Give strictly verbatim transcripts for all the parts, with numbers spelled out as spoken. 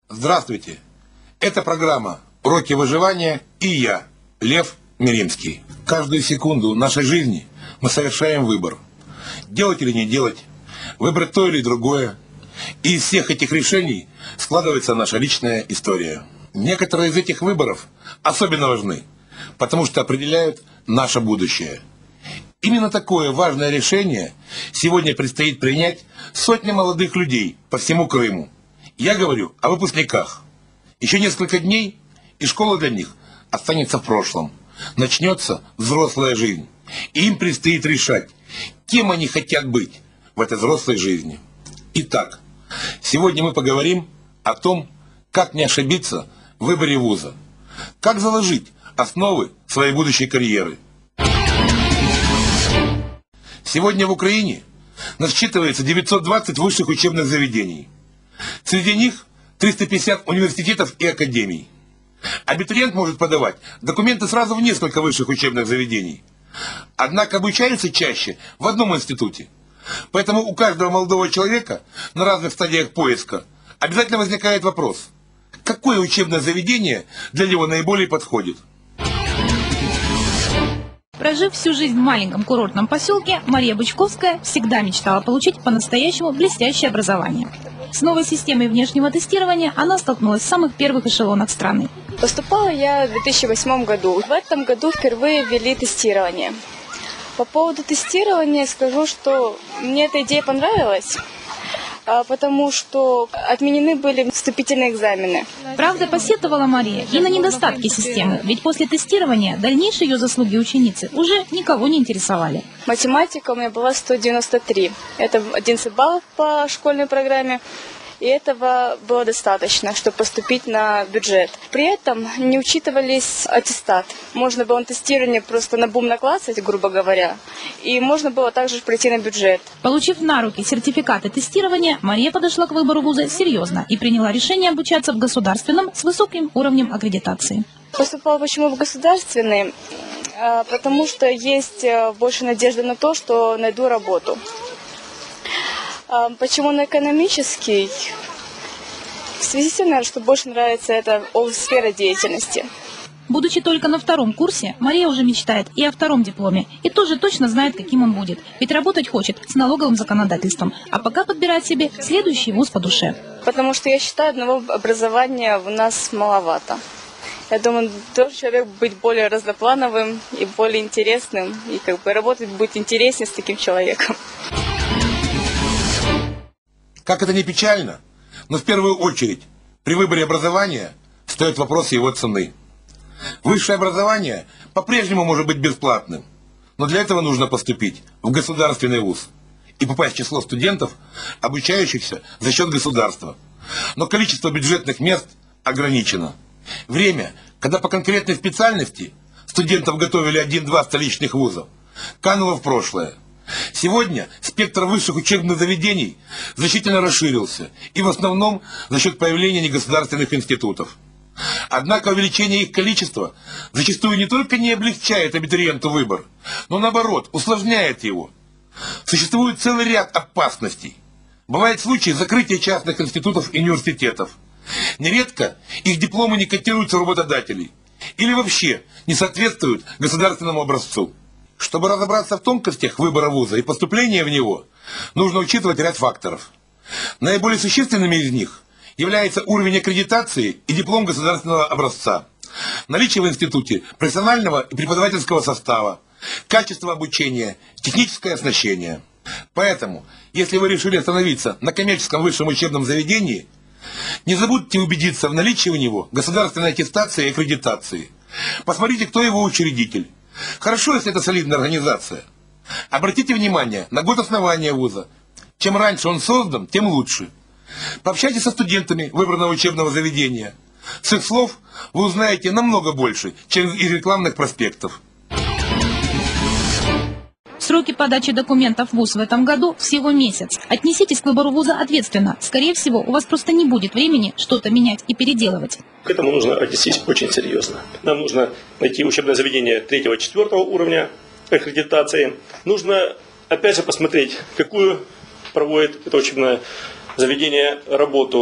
Здравствуйте! Это программа «Уроки выживания» и я, Лев Миримский. Каждую секунду нашей жизни мы совершаем выбор. Делать или не делать, выбрать то или другое. И из всех этих решений складывается наша личная история. Некоторые из этих выборов особенно важны, потому что определяют наше будущее. Именно такое важное решение сегодня предстоит принять сотням молодых людей по всему Крыму. Я говорю о выпускниках. Еще несколько дней, и школа для них останется в прошлом. Начнется взрослая жизнь. И им предстоит решать, кем они хотят быть в этой взрослой жизни. Итак, сегодня мы поговорим о том, как не ошибиться в выборе вуза. Как заложить основы своей будущей карьеры. Сегодня в Украине насчитывается девятьсот двадцать высших учебных заведений. Среди них триста пятьдесят университетов и академий. Абитуриент может подавать документы сразу в несколько высших учебных заведений. Однако обучаются чаще в одном институте. Поэтому у каждого молодого человека на разных стадиях поиска обязательно возникает вопрос, какое учебное заведение для него наиболее подходит. Прожив всю жизнь в маленьком курортном поселке, Мария Бычковская всегда мечтала получить по-настоящему блестящее образование. С новой системой внешнего тестирования она столкнулась в самых первых эшелонах страны. Поступала я в две тысячи восьмом году. В этом году впервые ввели тестирование. По поводу тестирования скажу, что мне эта идея понравилась, потому что отменены были вступительные экзамены. Правда, посетовала Мария и на недостатки системы, ведь после тестирования дальнейшие ее заслуги ученицы уже никого не интересовали. Математика у меня была сто девяносто три. Это одиннадцать баллов по школьной программе. И этого было достаточно, чтобы поступить на бюджет. При этом не учитывались аттестат. Можно было на тестирование просто на бум наклацать, грубо говоря, и можно было также прийти на бюджет. Получив на руки сертификаты тестирования, Мария подошла к выбору вуза серьезно и приняла решение обучаться в государственном с высоким уровнем аккредитации. Поступала почему в государственный? Потому что есть больше надежды на то, что найду работу. Почему на экономический? В связи с тем, наверное, что больше нравится эта сфера деятельности. Будучи только на втором курсе, Мария уже мечтает и о втором дипломе, и тоже точно знает, каким он будет. Ведь работать хочет с налоговым законодательством, а пока подбирает себе следующий вуз по душе. Потому что я считаю, одного образования у нас маловато. Я думаю, должен человек быть более разноплановым и более интересным, и как бы работать будет интереснее с таким человеком. Как это ни печально, но в первую очередь при выборе образования стоит вопрос его цены. Высшее образование по-прежнему может быть бесплатным, но для этого нужно поступить в государственный вуз и попасть в число студентов, обучающихся за счет государства. Но количество бюджетных мест ограничено. Время, когда по конкретной специальности студентов готовили один-два столичных вузов, кануло в прошлое. Сегодня спектр высших учебных заведений значительно расширился, и в основном за счет появления негосударственных институтов. Однако увеличение их количества зачастую не только не облегчает абитуриенту выбор, но наоборот усложняет его. Существует целый ряд опасностей. Бывают случаи закрытия частных институтов и университетов. Нередко их дипломы не котируются у работодателей или вообще не соответствуют государственному образцу. Чтобы разобраться в тонкостях выбора вуза и поступления в него, нужно учитывать ряд факторов. Наиболее существенными из них является уровень аккредитации и диплом государственного образца, наличие в институте профессионального и преподавательского состава, качество обучения, техническое оснащение. Поэтому, если вы решили остановиться на коммерческом высшем учебном заведении, не забудьте убедиться в наличии у него государственной аттестации и аккредитации. Посмотрите, кто его учредитель. Хорошо, если это солидная организация. Обратите внимание на год основания вуза. Чем раньше он создан, тем лучше. Пообщайтесь со студентами выбранного учебного заведения. С их слов вы узнаете намного больше, чем из рекламных проспектов. Сроки подачи документов в вуз в этом году всего месяц. Отнеситесь к выбору вуза ответственно. Скорее всего, у вас просто не будет времени что-то менять и переделывать. К этому нужно отнестись очень серьезно. Нам нужно найти учебное заведение третьего-четвертого уровня аккредитации. Нужно, опять же, посмотреть, какую проводит это учебное заведение работу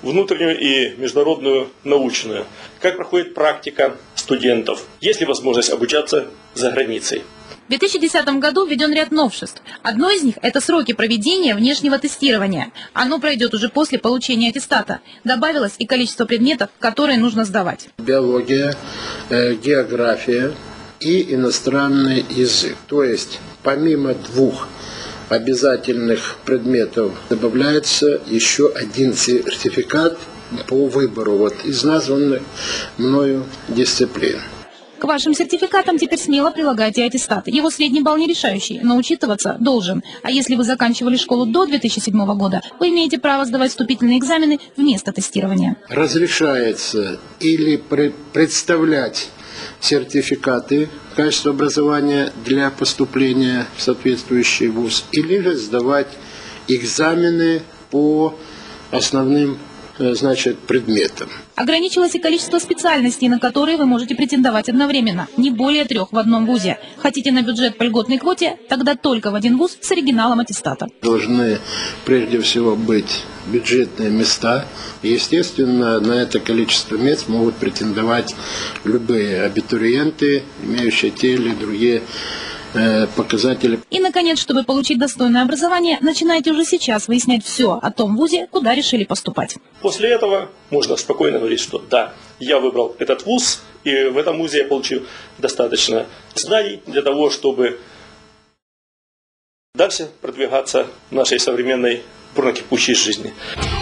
внутреннюю и международную научную. Как проходит практика студентов? Есть ли возможность обучаться за границей? В две тысячи десятом году введен ряд новшеств. Одно из них – это сроки проведения внешнего тестирования. Оно пройдет уже после получения аттестата. Добавилось и количество предметов, которые нужно сдавать. Биология, э, география и иностранный язык. То есть помимо двух обязательных предметов добавляется еще один сертификат по выбору вот из названных мною дисциплин. К вашим сертификатам теперь смело прилагайте аттестат. Его средний балл не решающий, но учитываться должен. А если вы заканчивали школу до две тысячи седьмого года, вы имеете право сдавать вступительные экзамены вместо тестирования. Разрешается или при- представлять сертификаты качества образования для поступления в соответствующий вуз, или же сдавать экзамены по основным э, значит, предметам. Ограничилось и количество специальностей, на которые вы можете претендовать одновременно. Не более трех в одном вузе. Хотите на бюджет по льготной квоте? Тогда только в один вуз с оригиналом аттестата. Должны прежде всего быть бюджетные места. Естественно, на это количество мест могут претендовать любые абитуриенты, имеющие те или другие э, показатели. И, наконец, чтобы получить достойное образование, начинайте уже сейчас выяснять все о том вузе, куда решили поступать. После этого можно спокойно говорить, что да, я выбрал этот вуз, и в этом вузе я получил достаточно знаний для того, чтобы дальше продвигаться в нашей современной бурно-кипучей жизни.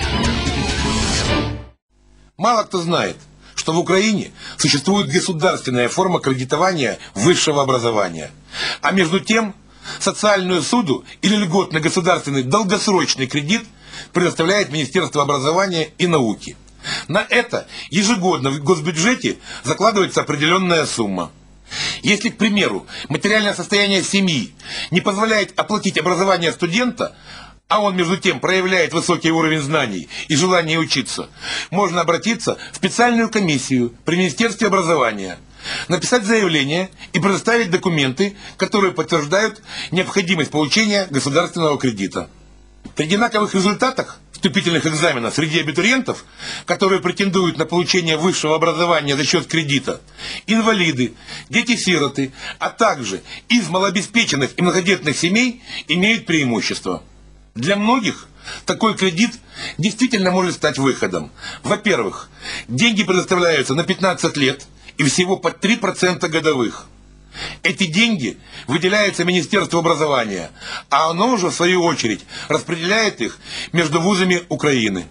Мало кто знает, что в Украине существует государственная форма кредитования высшего образования. А между тем, социальную суду или льготный государственный долгосрочный кредит предоставляет Министерство образования и науки. На это ежегодно в госбюджете закладывается определенная сумма. Если, к примеру, материальное состояние семьи не позволяет оплатить образование студента, а он, между тем, проявляет высокий уровень знаний и желание учиться, можно обратиться в специальную комиссию при Министерстве образования, написать заявление и предоставить документы, которые подтверждают необходимость получения государственного кредита. При одинаковых результатах вступительных экзаменов среди абитуриентов, которые претендуют на получение высшего образования за счет кредита, инвалиды, дети-сироты, а также из малообеспеченных и многодетных семей имеют преимущество. Для многих такой кредит действительно может стать выходом. Во-первых, деньги предоставляются на пятнадцать лет и всего под три процента годовых. Эти деньги выделяются Министерству образования, а оно уже в свою очередь распределяет их между вузами Украины.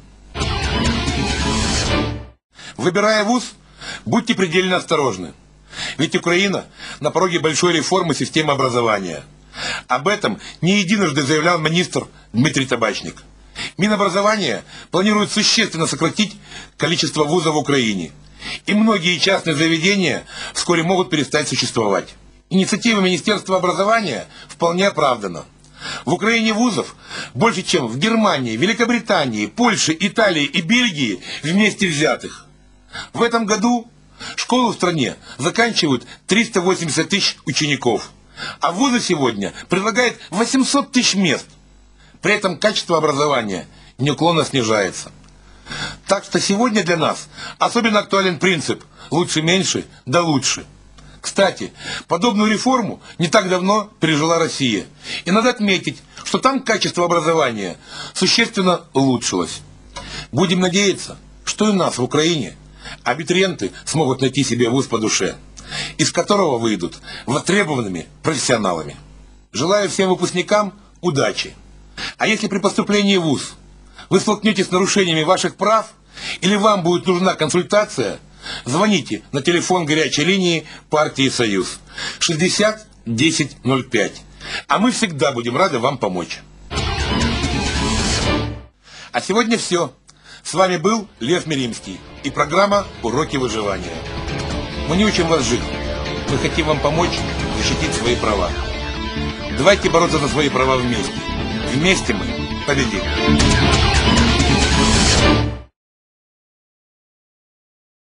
Выбирая вуз, будьте предельно осторожны. Ведь Украина на пороге большой реформы системы образования. Об этом не единожды заявлял министр Дмитрий Табачник. Минобразование планирует существенно сократить количество вузов в Украине. И многие частные заведения вскоре могут перестать существовать. Инициатива Министерства образования вполне оправдана. В Украине вузов больше, чем в Германии, Великобритании, Польше, Италии и Бельгии вместе взятых. В этом году школу в стране заканчивают триста восемьдесят тысяч учеников, а вузы сегодня предлагают восемьсот тысяч мест. При этом качество образования неуклонно снижается. Так что сегодня для нас особенно актуален принцип «лучше меньше, да лучше». Кстати, подобную реформу не так давно пережила Россия. И надо отметить, что там качество образования существенно улучшилось. Будем надеяться, что и у нас в Украине абитуриенты смогут найти себе вуз по душе, из которого выйдут востребованными профессионалами. Желаю всем выпускникам удачи. А если при поступлении в вуз вы столкнетесь с нарушениями ваших прав или вам будет нужна консультация, звоните на телефон горячей линии партии «Союз» шестьдесят десять ноль пять. А мы всегда будем рады вам помочь. А сегодня все. С вами был Лев Миримский и программа «Уроки выживания». Мы не учим вас жить. Мы хотим вам помочь защитить свои права. Давайте бороться за свои права вместе. Вместе мы победим.